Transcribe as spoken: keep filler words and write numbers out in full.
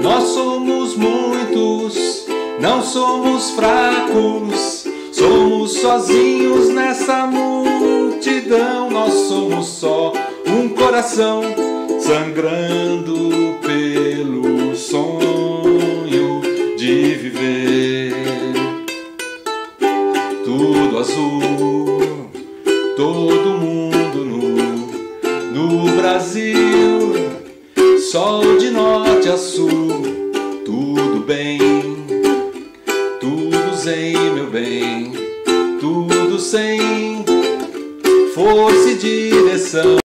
Nós somos muitos, não somos fracos, somos sozinhos nessa multidão. Nós somos só um coração sangrando pelo sonho de viver. Tudo azul, todo mundo nu, no Brasil, sol de norte a sul. Tudo bem, tudo zen, meu bem, tudo sem força e direção.